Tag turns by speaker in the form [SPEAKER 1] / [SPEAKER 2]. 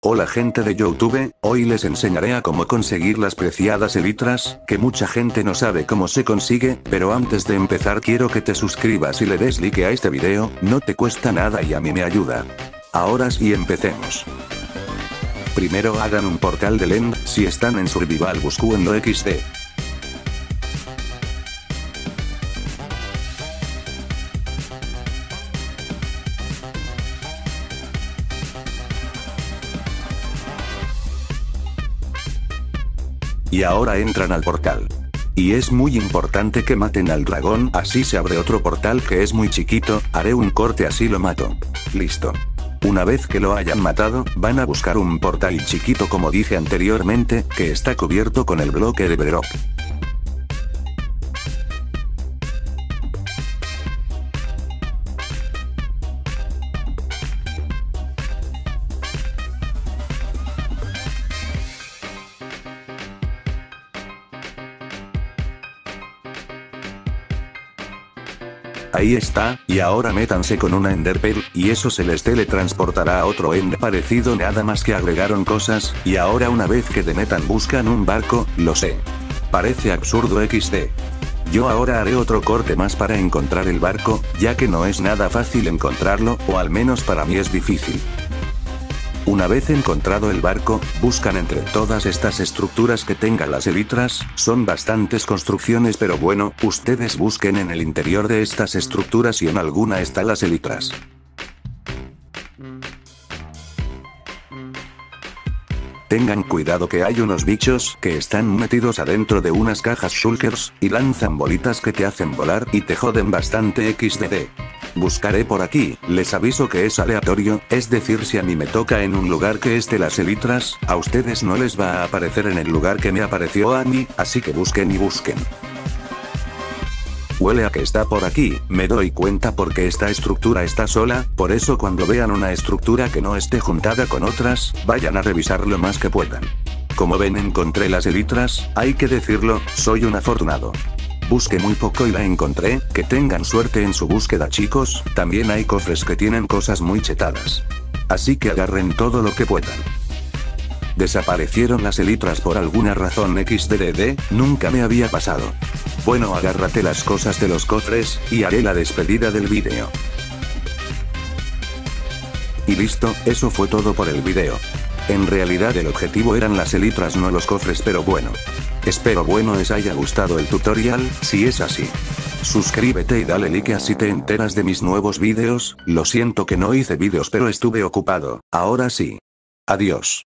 [SPEAKER 1] Hola gente de YouTube, hoy les enseñaré a cómo conseguir las preciadas elitras, que mucha gente no sabe cómo se consigue, pero antes de empezar quiero que te suscribas y le des like a este video, no te cuesta nada y a mí me ayuda. Ahora sí empecemos. Primero hagan un portal del End, si están en Survival buscando XD. Y ahora entran al portal. Y es muy importante que maten al dragón, así se abre otro portal que es muy chiquito, haré un corte así lo mato. Listo. Una vez que lo hayan matado, van a buscar un portal chiquito como dije anteriormente, que está cubierto con el bloque de bedrock. Ahí está, y ahora métanse con una Ender Pearl, y eso se les teletransportará a otro End parecido, nada más que agregaron cosas, y ahora una vez que te metan buscan un barco, lo sé. Parece absurdo XD. Yo ahora haré otro corte más para encontrar el barco, ya que no es nada fácil encontrarlo, o al menos para mí es difícil. Una vez encontrado el barco, buscan entre todas estas estructuras que tengan las elitras, son bastantes construcciones pero bueno, ustedes busquen en el interior de estas estructuras y en alguna están las elitras. Tengan cuidado que hay unos bichos que están metidos adentro de unas cajas shulkers, y lanzan bolitas que te hacen volar y te joden bastante XDD. Buscaré por aquí, les aviso que es aleatorio, es decir si a mí me toca en un lugar que esté las elitras, a ustedes no les va a aparecer en el lugar que me apareció a mí, así que busquen y busquen. Huele a que está por aquí, me doy cuenta porque esta estructura está sola, por eso cuando vean una estructura que no esté juntada con otras, vayan a revisar lo más que puedan. Como ven encontré las elitras, hay que decirlo, soy un afortunado. Busqué muy poco y la encontré, que tengan suerte en su búsqueda chicos, también hay cofres que tienen cosas muy chetadas. Así que agarren todo lo que puedan. Desaparecieron las elitras por alguna razón XDD, nunca me había pasado. Bueno, agárrate las cosas de los cofres, y haré la despedida del video. Y listo, eso fue todo por el video. En realidad el objetivo eran las elitras no los cofres pero bueno. Espero les haya gustado el tutorial, si es así. Suscríbete y dale like así te enteras de mis nuevos videos, lo siento que no hice vídeos pero estuve ocupado, ahora sí. Adiós.